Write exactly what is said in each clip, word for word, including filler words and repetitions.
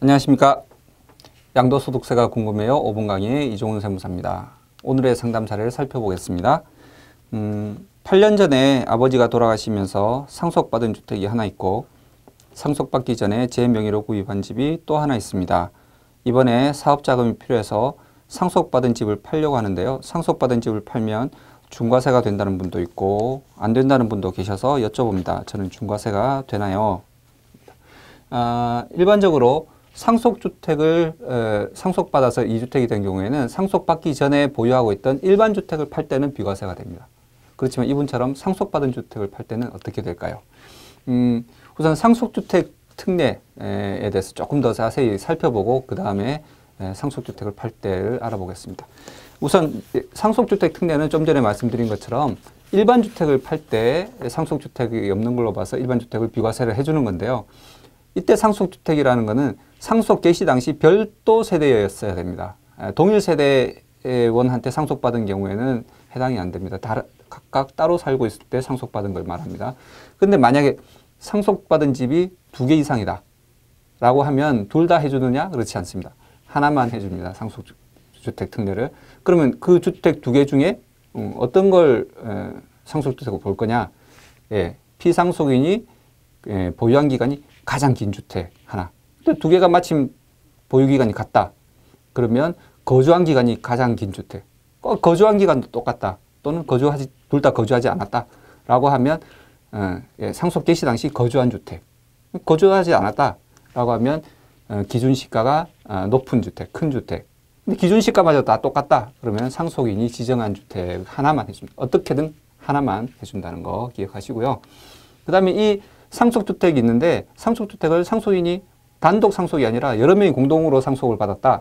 안녕하십니까. 양도소득세가 궁금해요. 오 분 강의의 이종훈 세무사입니다. 오늘의 상담 사례를 살펴보겠습니다. 음, 팔 년 전에 아버지가 돌아가시면서 상속받은 주택이 하나 있고 상속받기 전에 제 명의로 구입한 집이 또 하나 있습니다. 이번에 사업자금이 필요해서 상속받은 집을 팔려고 하는데요. 상속받은 집을 팔면 중과세가 된다는 분도 있고 안 된다는 분도 계셔서 여쭤봅니다. 저는 중과세가 되나요? 아, 일반적으로 상속주택을 에, 상속받아서 이 주택이 된 경우에는 상속받기 전에 보유하고 있던 일반 주택을 팔 때는 비과세가 됩니다. 그렇지만 이분처럼 상속받은 주택을 팔 때는 어떻게 될까요? 음, 우선 상속주택 특례에 대해서 조금 더 자세히 살펴보고 그 다음에 상속주택을 팔 때를 알아보겠습니다. 우선 상속주택 특례는 좀 전에 말씀드린 것처럼 일반 주택을 팔 때 상속주택이 없는 걸로 봐서 일반 주택을 비과세를 해주는 건데요. 이때 상속주택이라는 것은 상속 개시 당시 별도 세대였어야 됩니다. 동일 세대원한테 상속받은 경우에는 해당이 안 됩니다. 다, 각각 따로 살고 있을 때 상속받은 걸 말합니다. 근데 만약에 상속받은 집이 두 개 이상이다 라고 하면 둘 다 해주느냐? 그렇지 않습니다. 하나만 해줍니다. 상속주택 특례를. 그러면 그 주택 두 개 중에 어떤 걸 상속주택으로 볼 거냐? 예, 피상속인이 예, 보유한 기간이 가장 긴 주택 하나. 근데 두 개가 마침 보유기간이 같다. 그러면 거주한 기간이 가장 긴 주택. 거주한 기간도 똑같다. 또는 거주하지, 둘 다 거주하지 않았다. 라고 하면 어, 예, 상속 개시 당시 거주한 주택. 거주하지 않았다. 라고 하면 어, 기준시가가 어, 높은 주택, 큰 주택. 근데 기준시가마저 다 똑같다. 그러면 상속인이 지정한 주택 하나만 해줍니다. 어떻게든 하나만 해준다는 거 기억하시고요. 그 다음에 이 상속주택이 있는데 상속주택을 상속인이 단독 상속이 아니라 여러 명이 공동으로 상속을 받았다.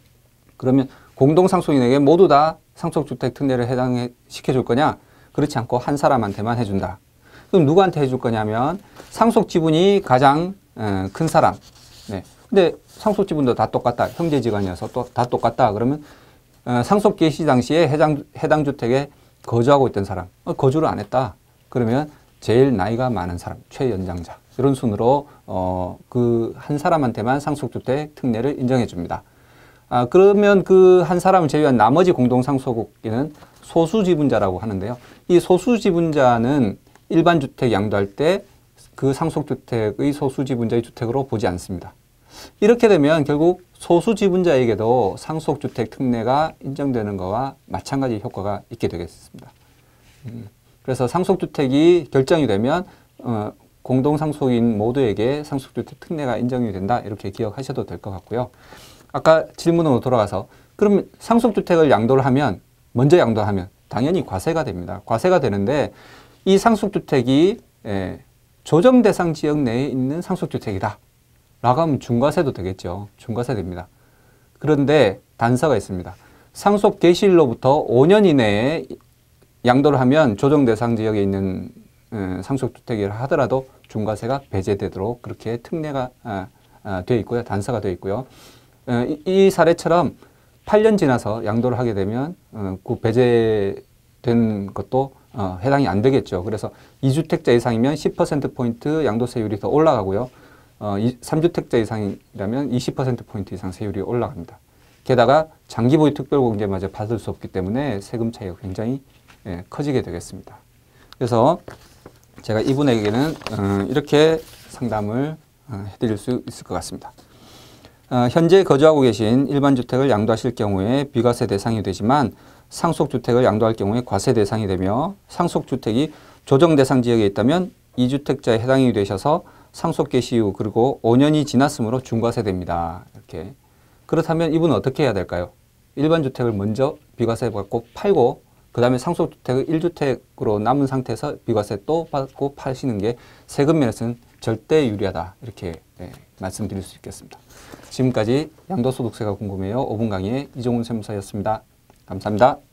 그러면 공동상속인에게 모두 다 상속주택 특례를 해당시켜줄 거냐? 그렇지 않고 한 사람한테만 해준다. 그럼 누구한테 해줄 거냐면 상속지분이 가장 큰 사람. 네. 근데 상속지분도 다 똑같다. 형제지간이어서 또 다 똑같다. 그러면 상속 개시 당시에 해당, 해당 주택에 거주하고 있던 사람. 거주를 안 했다. 그러면 제일 나이가 많은 사람, 최연장자. 이런 순으로 어, 그 한 사람한테만 상속주택 특례를 인정해 줍니다. 아, 그러면 그 한 사람을 제외한 나머지 공동상속인은 소수지분자라고 하는데요. 이 소수지분자는 일반 주택 양도할 때 그 상속주택의 소수지분자의 주택으로 보지 않습니다. 이렇게 되면 결국 소수지분자에게도 상속주택 특례가 인정되는 것과 마찬가지 효과가 있게 되겠습니다. 음. 그래서 상속주택이 결정이 되면 어, 공동상속인 모두에게 상속주택 특례가 인정이 된다. 이렇게 기억하셔도 될 것 같고요. 아까 질문으로 돌아가서 그러면 상속주택을 양도를 하면 먼저 양도하면 당연히 과세가 됩니다. 과세가 되는데 이 상속주택이 예, 조정대상 지역 내에 있는 상속주택이다. 라고 하면 중과세도 되겠죠. 중과세 됩니다. 그런데 단서가 있습니다. 상속 개시일로부터 오 년 이내에 양도를 하면 조정 대상 지역에 있는 상속주택이라 하더라도 중과세가 배제되도록 그렇게 특례가 되어 있고요. 단서가 되어 있고요. 이 사례처럼 팔 년 지나서 양도를 하게 되면 그 배제된 것도 해당이 안 되겠죠. 그래서 이 주택자 이상이면 십 퍼센트 포인트 양도세율이 더 올라가고요. 삼 주택자 이상이라면 이십 퍼센트 포인트 이상 세율이 올라갑니다. 게다가 장기보유 특별공제마저 받을 수 없기 때문에 세금 차이가 굉장히 예, 커지게 되겠습니다. 그래서 제가 이분에게는 어, 이렇게 상담을 어, 해드릴 수 있을 것 같습니다. 어, 현재 거주하고 계신 일반 주택을 양도하실 경우에 비과세 대상이 되지만 상속주택을 양도할 경우에 과세 대상이 되며 상속주택이 조정 대상 지역에 있다면 이 주택자에 해당이 되셔서 상속 개시 이후 그리고 오 년이 지났으므로 중과세 됩니다. 이렇게. 그렇다면 이분은 어떻게 해야 될까요? 일반 주택을 먼저 비과세 받고 팔고 그 다음에 상속주택을 일 주택으로 남은 상태에서 비과세 또 받고 파시는 게 세금 면에서는 절대 유리하다. 이렇게 네, 말씀드릴 수 있겠습니다. 지금까지 양도소득세가 궁금해요. 오 분 강의의 이종훈 세무사였습니다. 감사합니다.